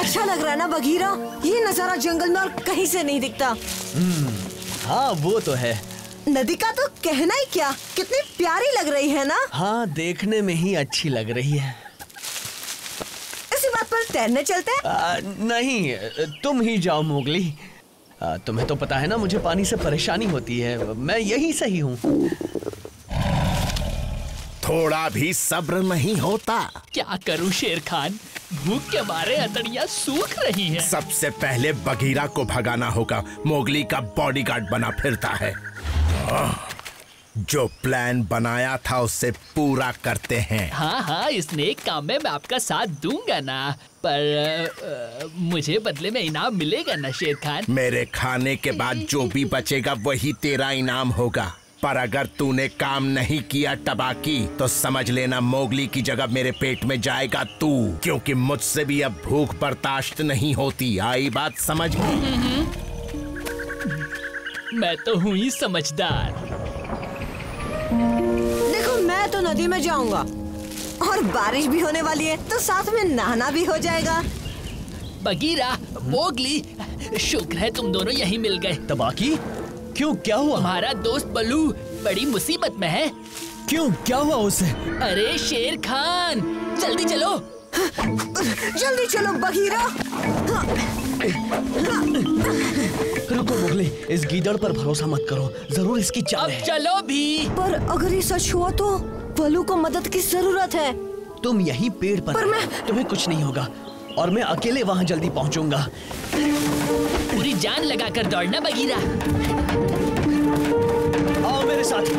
अच्छा लग रहा है ना बघीरा? ये नजारा जंगल में और कहीं से नहीं दिखता। हाँ वो तो है। नदी का तो कहना ही क्या, कितनी प्यारी लग रही है ना? हाँ देखने में ही अच्छी लग रही है। इसी बात पर तैरने चलते हैं? नहीं, तुम ही जाओ मोगली। तुम्हें तो पता है ना मुझे पानी से परेशानी होती है, मैं यही सही हूँ। थोड़ा भी सब्र नहीं होता। क्या करूं शेर खान, भूख के मारे अतड़ियां सूख रही हैं। सबसे पहले बघीरा को भगाना होगा, मोगली का बॉडीगार्ड बना फिरता है। जो प्लान बनाया था उससे पूरा करते हैं। हाँ, इस नेक काम में मैं आपका साथ दूंगा ना, पर मुझे बदले में इनाम मिलेगा ना शेर खान? मेरे खाने के बाद जो भी बचेगा वही तेरा इनाम होगा। पर अगर तूने काम नहीं किया टबाकी, तो समझ लेना मोगली की जगह मेरे पेट में जाएगा तू, क्योंकि मुझसे भी अब भूख बर्दाश्त नहीं होती। आई बात समझ में? मैं तो हूँ ही समझदार। देखो मैं तो नदी में जाऊंगा और बारिश भी होने वाली है, तो साथ में नहाना भी हो जाएगा। बघीरा, मोगली, शुक्र है तुम दोनों यहीं मिल गए। तबाकी, क्यों क्या हुआ? हमारा दोस्त बलू बड़ी मुसीबत में है। क्यों क्या हुआ उसे? अरे शेर खान, जल्दी चलो। जल्दी चलो बघीरा। रुको मोगली, इस गीदड़ पर भरोसा मत करो, जरूर इसकी चाल है। अब चलो भी। पर अगर ये सच हुआ तो बलू को मदद की जरूरत है। तुम यही पेड़ पर तुम्हें कुछ नहीं होगा और मैं अकेले वहाँ जल्दी पहुँचूंगा। पूरी जान लगाकर दौड़ना बघीरा। आओ मेरे साथ।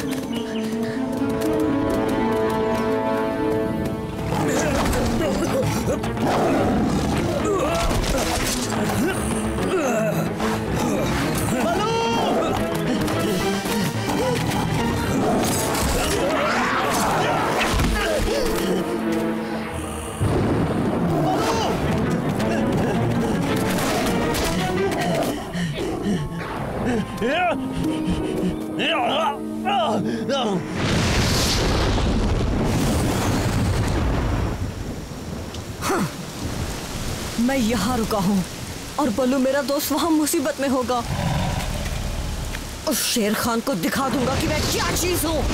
मैं यहाँ रुका हूँ और बलू मेरा दोस्त वहाँ मुसीबत में होगा। उस शेर खान को दिखा दूंगा कि मैं क्या चीज हूँ।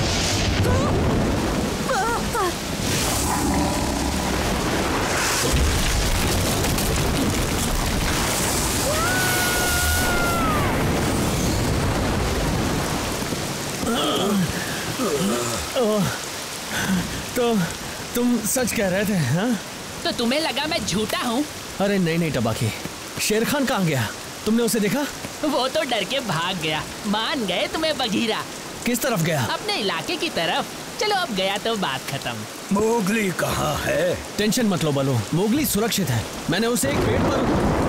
तो तुम सच कह रहे थे? हाँ? तो तुम्हें लगा मैं झूठा हूँ? अरे नहीं टबाकी, शेर खान कहाँ गया? तुमने उसे देखा? वो तो डर के भाग गया। मान गए तुम्हें बघीरा। किस तरफ गया? अपने इलाके की तरफ। चलो अब गया तो बात खत्म। मोगली कहाँ है? टेंशन मत लो बलू, मोगली सुरक्षित है। मैंने उसे एक पेड़ पर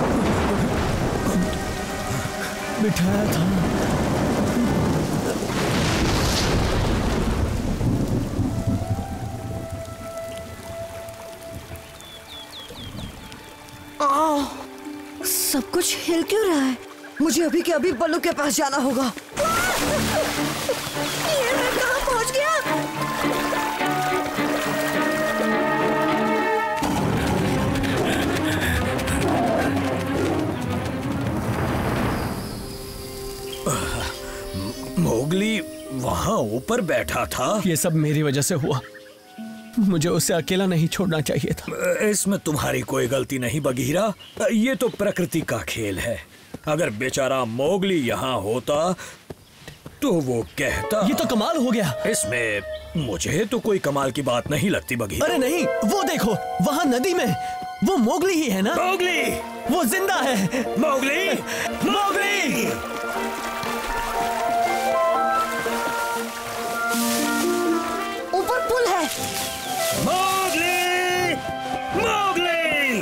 बिठाया था। सब कुछ हिल क्यों रहा है? मुझे अभी के अभी बल्लू के पास जाना होगा। ये मैं कहाँ पहुँच गया? मोगली वहाँ ऊपर बैठा था। ये सब मेरी वजह से हुआ, मुझे उसे अकेला नहीं छोड़ना चाहिए था। इसमें तुम्हारी कोई गलती नहीं बघीरा, ये तो प्रकृति का खेल है। अगर बेचारा मोगली यहाँ होता तो वो कहता। ये तो कमाल हो गया। इसमें मुझे तो कोई कमाल की बात नहीं लगती बघीरा। अरे नहीं, वो देखो वहाँ नदी में वो मोगली ही है ना? मोगली, वो जिंदा है। Mowgli, Mowgli. ऊपर पुल है। Mowgli, Mowgli.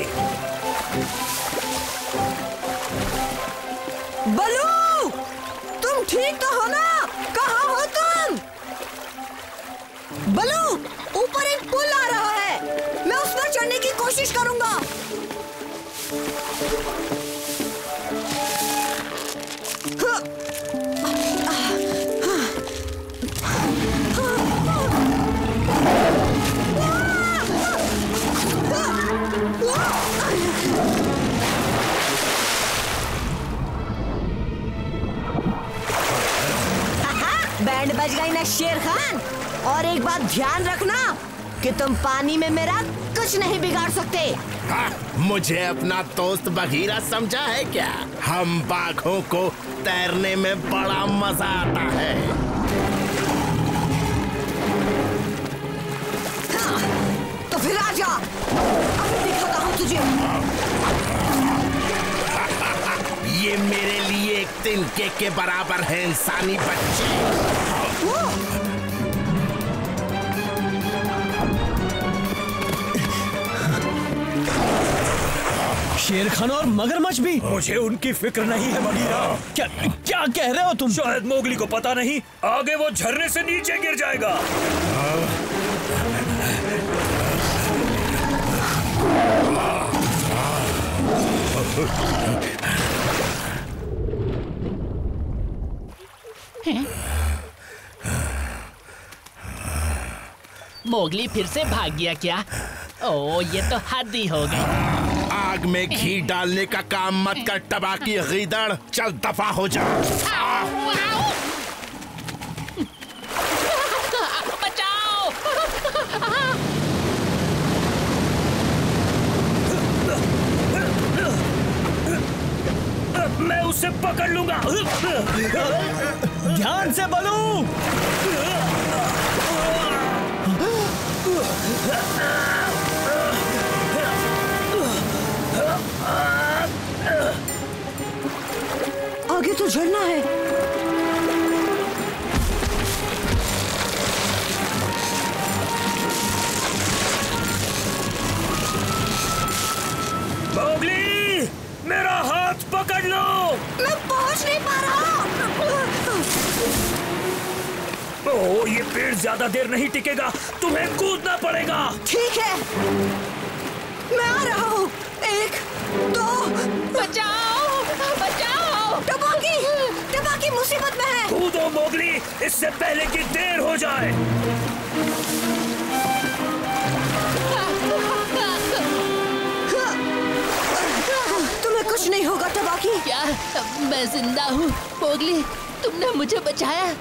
बलू, तुम ठीक तो हो ना? कहाँ हो तुम? बलू, ऊपर एक पुल आ रहा है, मैं उस पर चढ़ने की कोशिश करूंगा। है शेर खान, और एक बात ध्यान रखना कि तुम पानी में मेरा कुछ नहीं बिगाड़ सकते। हाँ, मुझे अपना दोस्त बघीरा समझा है क्या? हम बाघों को तैरने में बड़ा मजा आता है। हाँ, तो फिर आजा, अब दिखाता हूँ तुझे। ये मेरे लिए एक तिनके के बराबर है इंसानी बच्चे। शेर खान और मगरमच्छ भी? मुझे उनकी फिक्र नहीं है बघीरा। क्या क्या कह रहे हो तुम? शायद मोगली को पता नहीं, आगे वो झरने से नीचे गिर जाएगा। मोगली फिर से भाग गया क्या? ओ, ये तो हद ही हो गई। आग में घी डालने का काम मत कर टबाकी गीदड़, चल दफा हो जा। बचाओ! मैं उसे पकड़ लूंगा। ध्यान से बलू। आगे तो झरना है। मोगली, मेरा हाथ पकड़ लो। मैं पहुंच नहीं पा रहा। ओ, ये पेड़ ज्यादा देर नहीं टिकेगा, तुम्हें कूदना पड़ेगा। ठीक है, मैं आ रहा हूँ। 1, 2, बचाओ! बचाओ! टबाकी, टबाकी मुसीबत में है। कूदो मोगली, इससे पहले कि देर हो जाए। तुम्हें कुछ नहीं होगा टबाकी। क्या मैं जिंदा हूँ? मोगली, तुमने मुझे बचाया।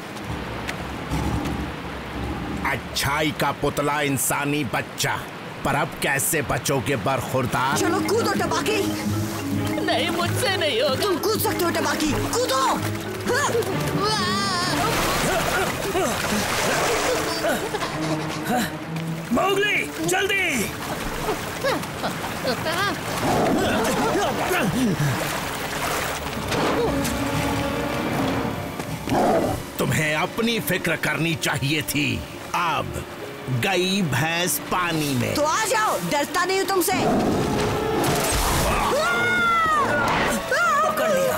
अच्छाई का पुतला इंसानी बच्चा, पर अब कैसे बचोगे बरखुरदार? चलो कूदो टबाकी। नहीं, मुझसे नहीं होगा। तुम कूद सकते हो टबाकी, कूदो। मोगली, जल्दी। तुम्हें अपनी फिक्र करनी चाहिए थी। अब गई भैंस पानी में। तो आ जाओ, डरता नहीं हूँ तुमसे। पकड़ लिया।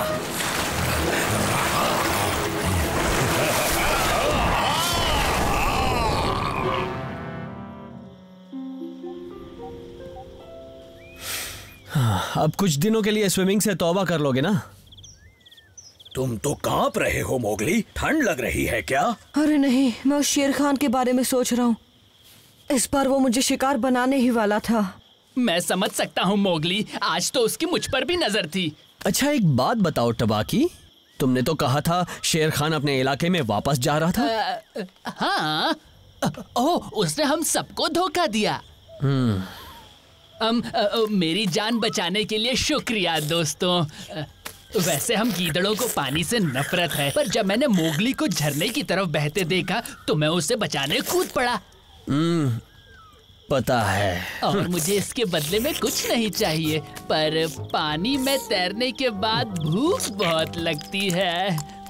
अब कुछ दिनों के लिए स्विमिंग से तौबा कर लोगे ना? तुम तो कांप रहे हो मोगली, ठंड लग रही है क्या? अरे नहीं, मैं उस शेर खान के बारे में सोच रहा हूँ। इस बार वो मुझे शिकार बनाने ही वाला था। मैं समझ सकता हूँ मोगली, आज तो उसकी मुझ पर भी नजर थी। अच्छा एक बात बताओ टबाकी, तुमने तो कहा था शेर खान अपने इलाके में वापस जा रहा था। हाँ, ओह, उसने हम सबको धोखा दिया। मेरी जान बचाने के लिए शुक्रिया दोस्तों। वैसे हम गीदड़ों को पानी से नफरत है, पर जब मैंने मोगली को झरने की तरफ बहते देखा तो मैं उसे बचाने कूद पड़ा। पता है। और मुझे इसके बदले में कुछ नहीं चाहिए, पर पानी में तैरने के बाद भूख बहुत लगती है।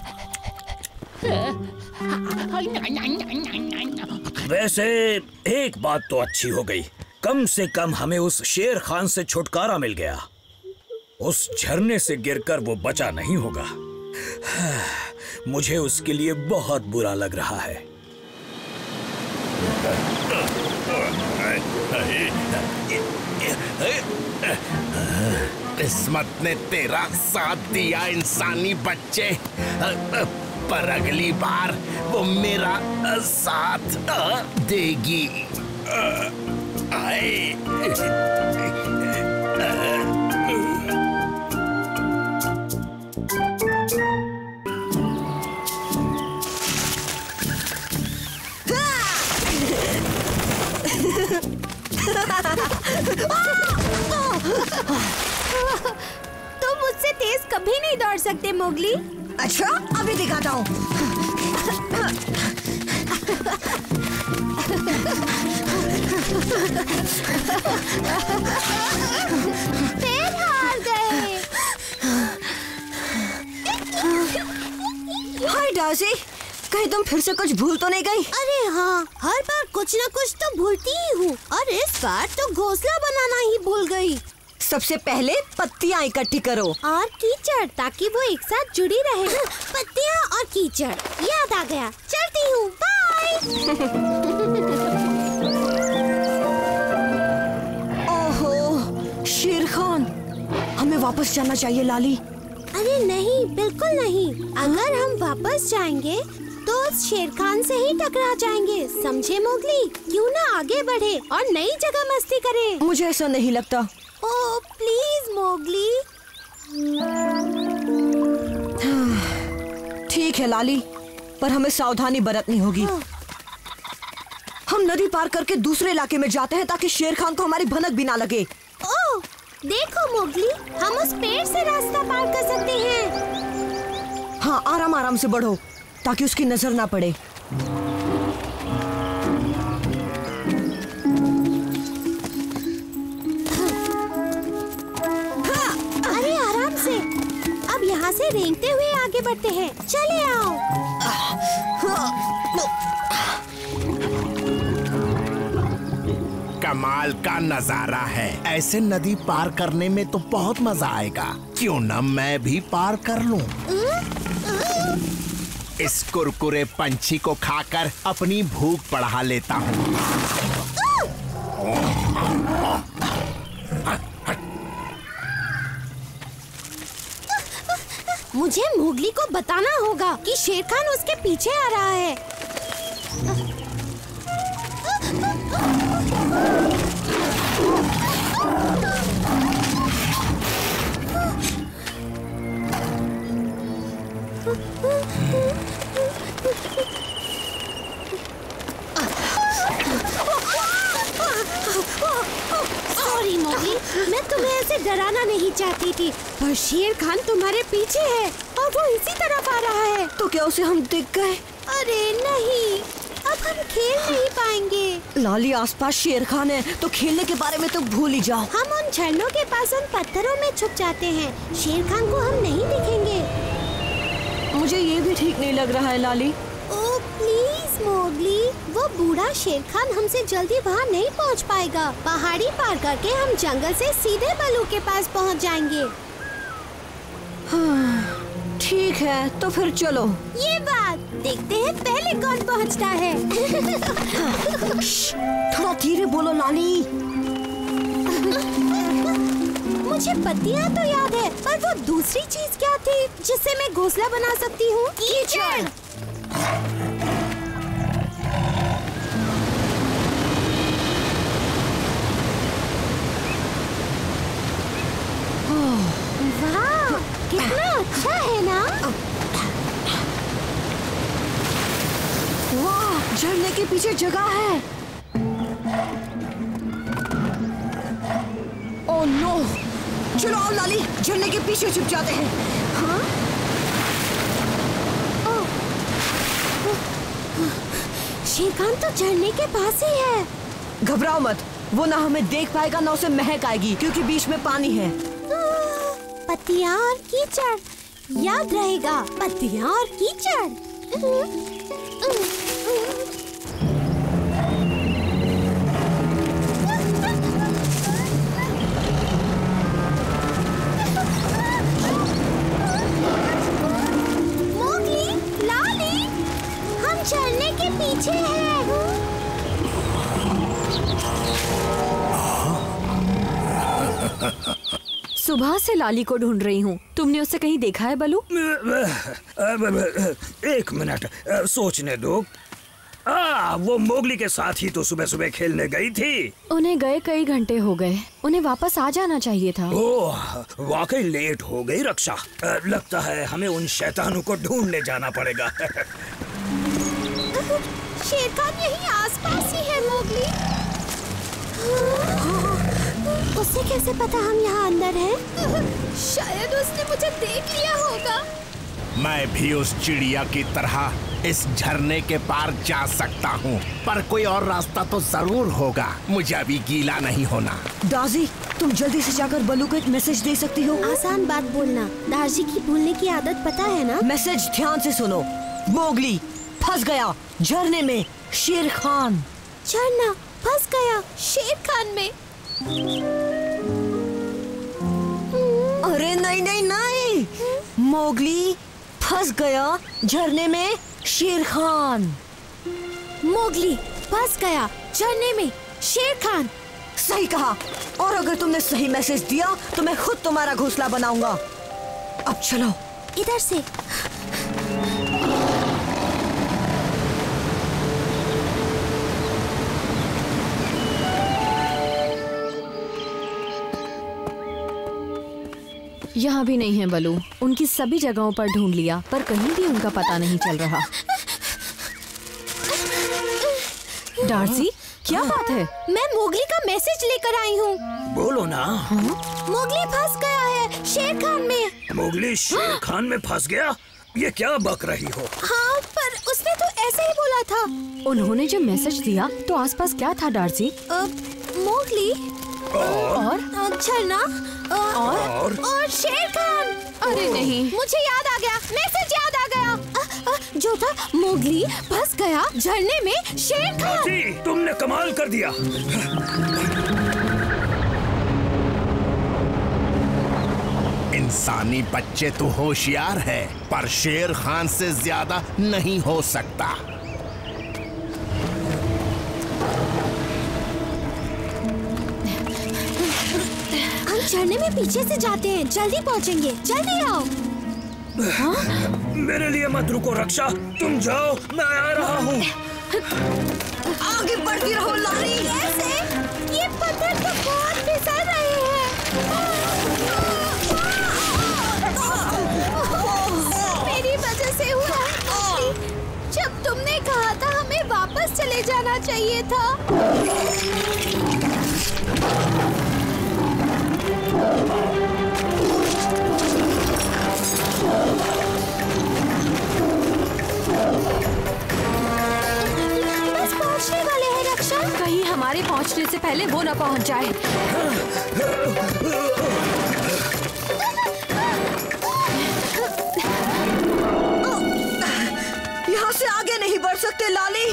वैसे एक बात तो अच्छी हो गई, कम से कम हमें उस शेर खान से छुटकारा मिल गया। उस झरने से गिरकर वो बचा नहीं होगा। मुझे उसके लिए बहुत बुरा लग रहा है। किस्मत ने तेरा साथ दिया इंसानी बच्चे, पर अगली बार वो मेरा साथ देगी। तुम मुझसे तेज कभी नहीं दौड़ सकते मोगली। अच्छा, अभी दिखाता हूँ। फिर हार गए। हाय डार्सी, कहीं तुम फिर से कुछ भूल तो नहीं गई? अरे हाँ, हर बार कुछ न कुछ तो भूलती ही हूँ, और इस बार तो घोंसला बनाना ही भूल गई। सबसे पहले पत्तियाँ इकट्ठी करो और कीचड़, ताकि वो एक साथ जुड़ी रहे। पत्तियाँ और कीचड़, याद आ गया। चलती हूँ, बाय। ओहो, शेर खान, हमें वापस जाना चाहिए लाली। अरे नहीं, बिल्कुल नहीं। अगर हम वापस जाएंगे तो उस शेर खान से ही टकरा जाएंगे, समझे मोगली? क्यों ना आगे बढ़े और नई जगह मस्ती करें। मुझे ऐसा नहीं लगता। Oh please Mowgli. ठीक है लाली, पर हमें सावधानी बरतनी होगी। हम नदी पार करके दूसरे इलाके में जाते हैं ताकि शेर खान को हमारी भनक भी ना लगे। ओह देखो मोगली, हम उस पेड़ से रास्ता पार कर सकते हैं। हाँ, आराम आराम से बढ़ो ताकि उसकी नजर ना पड़े। अरे आराम से। अब यहाँ से रेंगते हुए आगे बढ़ते हैं। चले आओ। कमाल का नजारा है। ऐसे नदी पार करने में तो बहुत मजा आएगा। क्यों न मैं भी पार कर लूं। इस कुरकुरे पंछी को खाकर अपनी भूख बढ़ा लेता हूँ। मुझे मोगली को बताना होगा कि शेर खान उसके पीछे आ रहा है। सॉरी मोगली, मैं तुम्हें ऐसे डराना नहीं चाहती थी, पर शेर खान तुम्हारे पीछे है और वो इसी तरफ आ रहा है। तो क्या उसे हम दिख गए? अरे नहीं, अब हम खेल नहीं पाएंगे। लाली, आसपास शेर खान है तो खेलने के बारे में तो भूल ही जाओ। हम उन झरनों के पास उन पत्थरों में छुप जाते हैं। शेर खान को हम नहीं दिखेंगे। मुझे ये भी ठीक नहीं लग रहा है लाली। ओह प्लीज मोगली, वो बूढ़ा शेर खान हमसे जल्दी वहाँ नहीं पहुँच पाएगा। पहाड़ी पार करके हम जंगल से सीधे बलू के पास पहुँच जाएंगे। हाँ, ठीक है, तो फिर चलो। ये बात, देखते हैं पहले कौन पहुँचता है। थोड़ा धीरे बोलो लाली। मुझे पत्तियाँ तो याद है, पर वो दूसरी चीज क्या थी जिससे मैं घोंसला बना सकती हूँ? कीचड़। वाह, कितना अच्छा है ना? वाह, झरने के पीछे जगह है। ओह नो, चलो आओ लाली, झरने के पीछे छुप जाते हैं। हाँ? शेर खान तो झरने के पास ही है। घबराओ मत, वो ना हमें देख पाएगा ना उसे महक आएगी, क्योंकि बीच में पानी है। पत्तियाँ और कीचड़, याद रहेगा, पत्तियाँ और कीचड़। मोगली, लाली, हम झरने के पीछे हैं। सुबह से लाली को ढूंढ रही हूँ। तुमने उसे कहीं देखा है बलू? एक मिनट, सोचने दो। वो मोगली के साथ ही तो सुबह सुबह खेलने गई थी। उन्हें गए कई घंटे हो गए, उन्हें वापस आ जाना चाहिए था। ओह, वाकई लेट हो गई रक्षा। लगता है हमें उन शैतानों को ढूंढने जाना पड़ेगा। शेर खान यहीं आसपास ही है मोगली। कैसे पता हम यहाँ अंदर हैं? शायद उसने मुझे देख लिया होगा। मैं भी उस चिड़िया की तरह इस झरने के पार जा सकता हूँ, पर कोई और रास्ता तो जरूर होगा। मुझे अभी गीला नहीं होना। दार्जी, तुम जल्दी से जाकर बलू को एक मैसेज दे सकती हो। आसान बात बोलना, दार्जी की भूलने की आदत पता है ना। मैसेज ध्यान से सुनो। मोगली फंस गया झरने में शेर खान। झरना फंस गया शेर खान में। अरे नहीं नहीं नहीं, मोगली फंस गया झरने में शेर खान। मोगली फंस गया झरने में शेर खान। सही कहा, और अगर तुमने सही मैसेज दिया तो मैं खुद तुम्हारा घोंसला बनाऊंगा। अब चलो इधर से। यहाँ भी नहीं है बलू। उनकी सभी जगहों पर ढूंढ लिया पर कहीं भी उनका पता नहीं चल रहा। डार्सी, क्या बात है? मैं मोगली का मैसेज लेकर आई हूँ। बोलो ना। मोगली फंस गया है शेर खान में। मोगली शेर खान में फंस गया? ये क्या बक रही हो? हाँ, पर उसने तो ऐसे ही बोला था। उन्होंने जो मैसेज दिया तो आसपास क्या था डार्सी? मोगली और झरना और शेर खान। अरे नहीं, मुझे याद आ गया, मैसेज याद आ गया। जो था मोगली फंस गया झरने में शेर खान। जी, तुमने कमाल कर दिया। इंसानी बच्चे तो होशियार है, पर शेर खान से ज्यादा नहीं हो सकता। झरने में पीछे से जाते हैं, जल्दी पहुंचेंगे। जल्दी आओ। मेरे लिए मत रुको रक्षा, तुम जाओ, मैं आ रहा हूँ। आगे बढ़ती रहो लाली। कैसे? ये पत्थर तो बहुत फिसल रहे हैं। मेरी वजह से हुआ है। जब तुमने कहा था हमें वापस चले जाना चाहिए था। बस पहुंचने वाले हैं रक्षा। कहीं हमारे पहुंचने से पहले वो न पहुंच जाए। यहाँ से आगे नहीं बढ़ सकते लाली।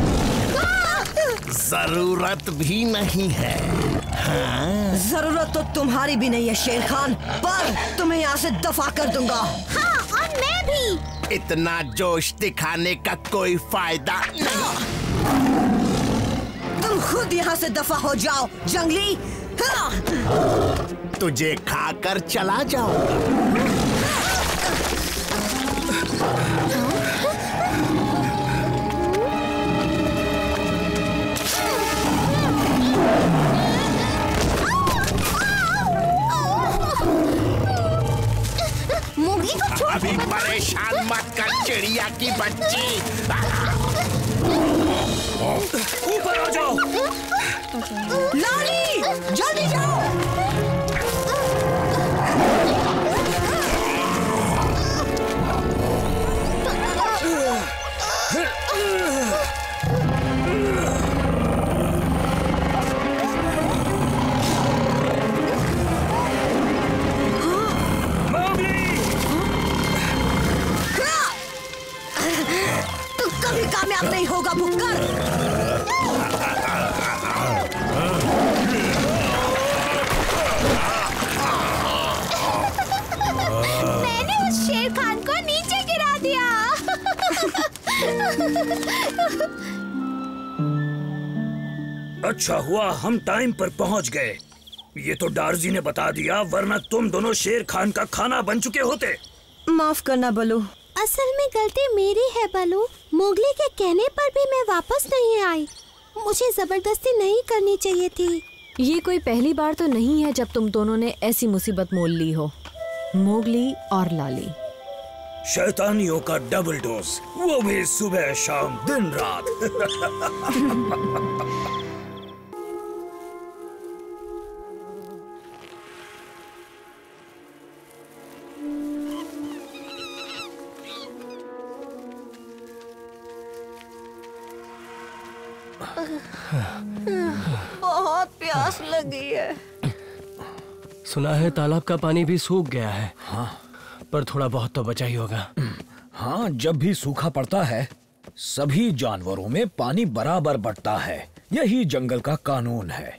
जरूरत भी नहीं है। हाँ? जरूरत तो तुम्हारी भी नहीं है शेर खान, पर तुम्हें यहाँ से दफा कर दूंगा। हाँ, और मैं भी। इतना जोश दिखाने का कोई फायदा नहीं। तुम खुद यहाँ से दफा हो जाओ जंगली। हाँ। तुझे खाकर चला जाऊंगा। मोगली को छोड़। अभी परेशान मत कर चिड़िया की बच्ची। ऊपर आ जाओ। लाली जल्दी जाओ। तू कभी कामयाब नहीं होगा भुक्कर। मैंने उस शेर खान को नीचे गिरा दिया। अच्छा हुआ हम टाइम पर पहुंच गए। ये तो डार्जी ने बता दिया, वरना तुम दोनों शेर खान का खाना बन चुके होते। माफ करना बलू। असल में गलती मेरी है बलू। मोगली के कहने पर भी मैं वापस नहीं आई। मुझे जबरदस्ती नहीं करनी चाहिए थी। ये कोई पहली बार तो नहीं है जब तुम दोनों ने ऐसी मुसीबत मोल ली हो, मोगली और लाली। शैतानियों का डबल डोज, वो भी सुबह शाम दिन रात। बहुत प्यास लगी है। सुना है तालाब का पानी भी सूख गया है। हाँ, पर थोड़ा बहुत तो बचा ही होगा। हाँ, जब भी सूखा पड़ता है सभी जानवरों में पानी बराबर बंटता है। यही जंगल का कानून है।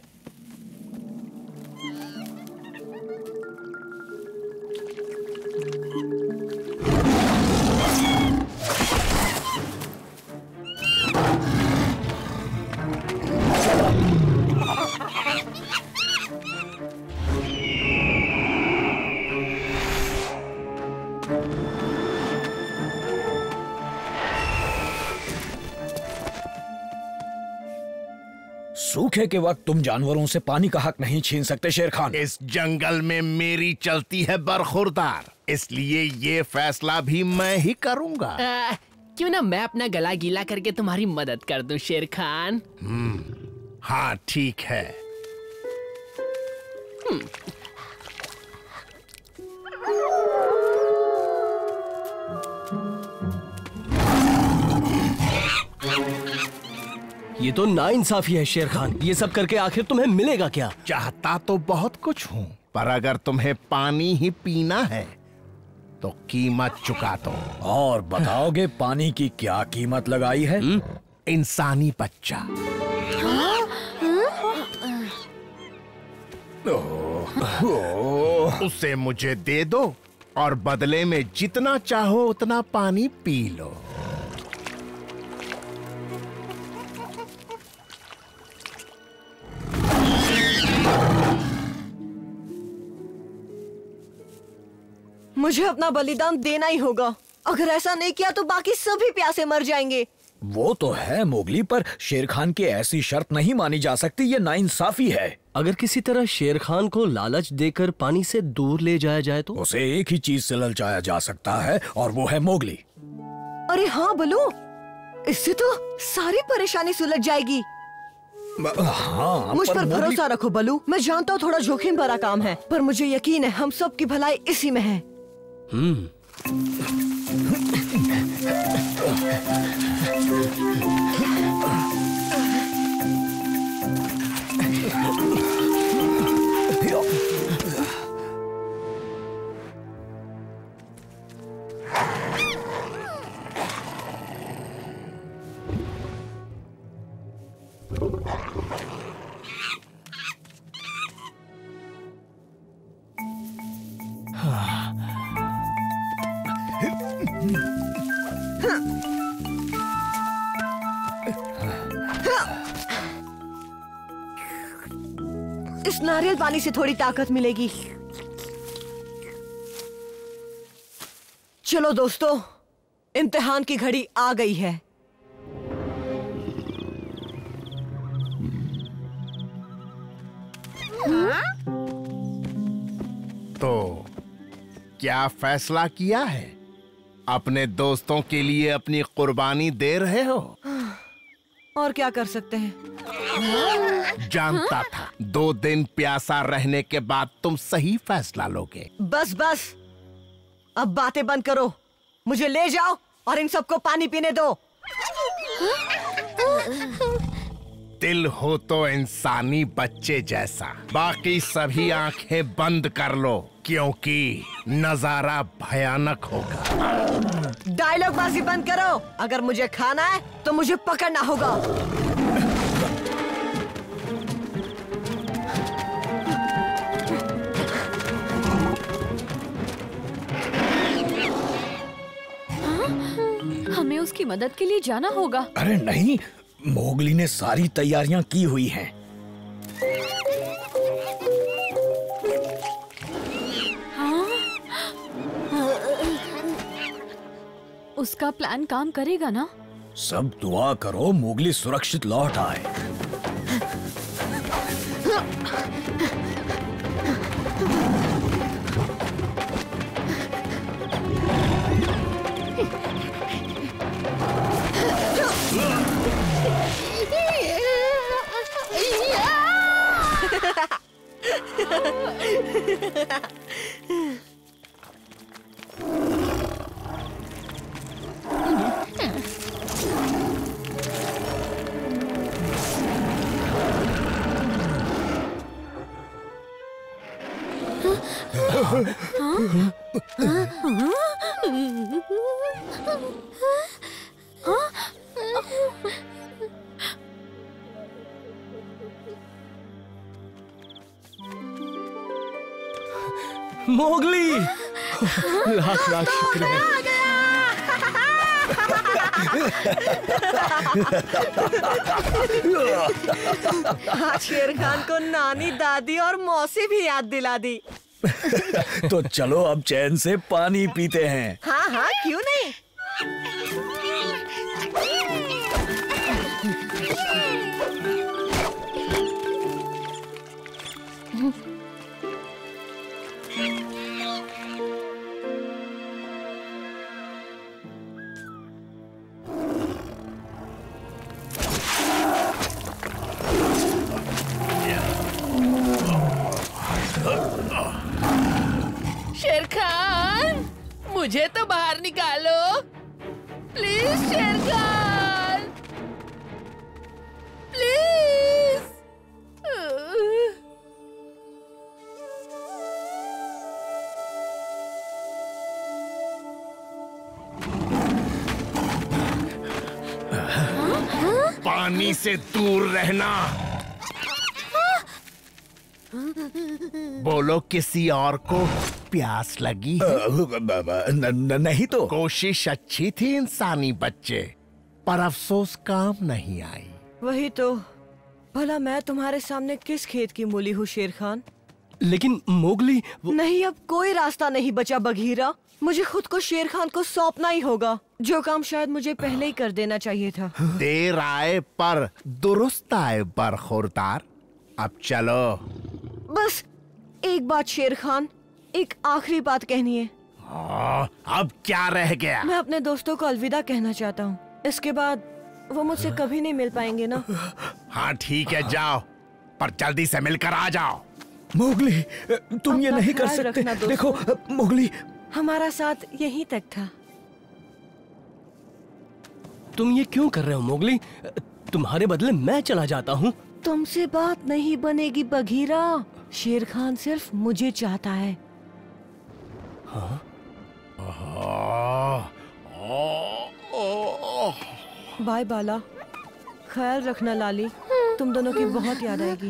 सूखे के वक्त तुम जानवरों से पानी का हक नहीं छीन सकते शेर खान। इस जंगल में मेरी चलती है बरखुरदार, इसलिए ये फैसला भी मैं ही करूंगा। क्यों ना मैं अपना गला गीला करके तुम्हारी मदद कर दूं शेर खान। हाँ ठीक है। ये तो नाइंसाफी है शेर खान। ये सब करके आखिर तुम्हें मिलेगा क्या? चाहता तो बहुत कुछ हूँ, पर अगर तुम्हें पानी ही पीना है तो कीमत चुका दो। और बताओगे पानी की क्या कीमत लगाई है? इंसानी बच्चा। उसे मुझे दे दो और बदले में जितना चाहो उतना पानी पी लो। मुझे अपना बलिदान देना ही होगा। अगर ऐसा नहीं किया तो बाकी सभी प्यासे मर जाएंगे। वो तो है मोगली, पर शेर खान की ऐसी शर्त नहीं मानी जा सकती। ये नाइंसाफी है। अगर किसी तरह शेर खान को लालच देकर पानी से दूर ले जाया जाए तो? उसे एक ही चीज से ललचाया जा सकता है और वो है मोगली। अरे हाँ बलू, इससे तो सारी परेशानी सुलझ जाएगी। हाँ, मुझ पर भरोसा रखो बलू। मैं जानता हूँ थोड़ा जोखिम भरा काम है, पर मुझे यकीन है हम सब की भलाई इसी में है। इस नारियल पानी से थोड़ी ताकत मिलेगी। चलो दोस्तों, इम्तिहान की घड़ी आ गई है। तो क्या फैसला किया है? अपने दोस्तों के लिए अपनी कुर्बानी दे रहे हो? और क्या कर सकते हैं? जानता था 2 दिन प्यासा रहने के बाद तुम सही फैसला लोगे। बस बस, अब बातें बंद करो। मुझे ले जाओ और इन सबको पानी पीने दो। दिल हो तो इंसानी बच्चे जैसा, बाकी सभी आंखें बंद कर लो क्योंकि नजारा भयानक होगा। डायलॉग बाजी बंद करो। अगर मुझे खाना है तो मुझे पकड़ना होगा। हमें उसकी मदद के लिए जाना होगा। अरे नहीं, मोगली ने सारी तैयारियां की हुई हैं। उसका प्लान काम करेगा ना? सब दुआ करो मोगली सुरक्षित लौट आए। मोगली, लाख लाख शुक्र है। आज शेर खान को नानी, दादी और मौसी भी याद दिला दी। तो चलो अब चैन से पानी पीते हैं। हाँ हाँ, क्यों नहीं। शेर खान, मुझे तो बाहर निकालो प्लीज। शेर खान प्लीज। पानी से दूर रहना। बोलो किसी और को प्यास लगी है? नहीं तो। कोशिश अच्छी थी इंसानी बच्चे, पर अफसोस काम नहीं आई। वही तो, भला मैं तुम्हारे सामने किस खेत की मूली हूँ शेर खान। लेकिन मोगली नहीं, अब कोई रास्ता नहीं बचा बघीरा। मुझे खुद को शेर खान को सौंपना ही होगा, जो काम शायद मुझे पहले ही कर देना चाहिए था। देर आए पर दुरुस्त आए बरखुरदार। अब चलो। बस एक बात शेर खान, एक आखिरी बात कहनी है। अब क्या रह गया? मैं अपने दोस्तों को अलविदा कहना चाहता हूँ। इसके बाद वो मुझसे कभी नहीं मिल पाएंगे ना। हाँ ठीक है, जाओ, पर जल्दी से मिलकर आ जाओ। मोगली, तुम ये अपना नहीं कर ख्याल सकते। रखना दोस्तों। देखो मोगली, हमारा साथ यहीं तक था। तुम ये क्यों कर रहे हो मोगली? तुम्हारे बदले मैं चला जाता हूँ। तुमसे बात नहीं बनेगी बघीरा। शेर खान सिर्फ मुझे चाहता है। हाँ? बाय बाला, ख्याल रखना लाली। तुम दोनों की बहुत याद आएगी।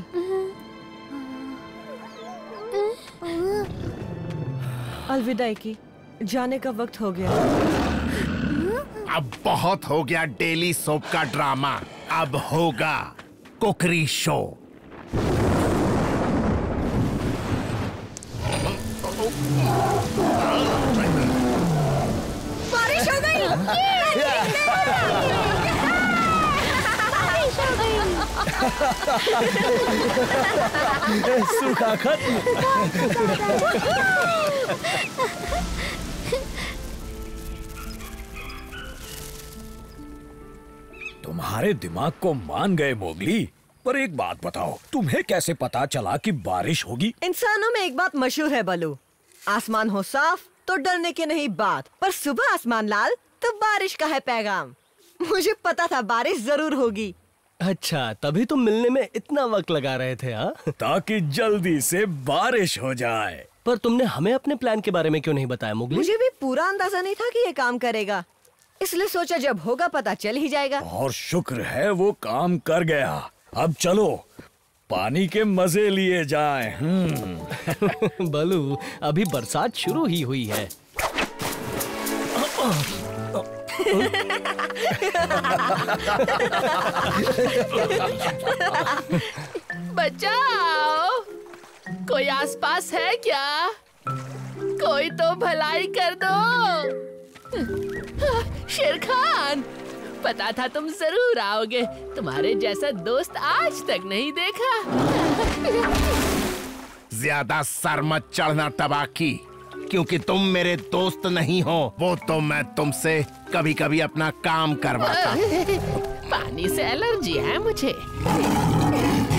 अलविदाई की, जाने का वक्त हो गया। अब बहुत हो गया डेली सोप का ड्रामा। अब होगा कुकरी शो। बारिश हो गई। बारिश हो गई। सूखा खत्म। तुम्हारे दिमाग को मान गए मोगली, पर एक बात बताओ, तुम्हें कैसे पता चला कि बारिश होगी? इंसानों में एक बात मशहूर है बलू, आसमान हो साफ तो डरने की नहीं बात, पर सुबह आसमान लाल तो बारिश का है पैगाम। मुझे पता था बारिश जरूर होगी। अच्छा, तभी तुम मिलने में इतना वक्त लगा रहे थे? हाँ, ताकि जल्दी से बारिश हो जाए। पर तुमने हमें अपने प्लान के बारे में क्यों नहीं बताया मोगली? मुझे भी पूरा अंदाजा नहीं था कि ये काम करेगा, इसलिए सोचा जब होगा पता चल ही जाएगा। और शुक्र है वो काम कर गया। अब चलो पानी के मजे लिए जाएं। बलू, अभी बरसात शुरू ही हुई है। बचाओ, कोई आसपास है क्या? कोई तो भलाई कर दो। शेर खान, पता था तुम जरूर आओगे। तुम्हारे जैसा दोस्त आज तक नहीं देखा। ज्यादा सर मत चढ़ना तबाकी, क्योंकि तुम मेरे दोस्त नहीं हो। वो तो मैं तुमसे कभी कभी अपना काम करवाता। पानी से एलर्जी है मुझे।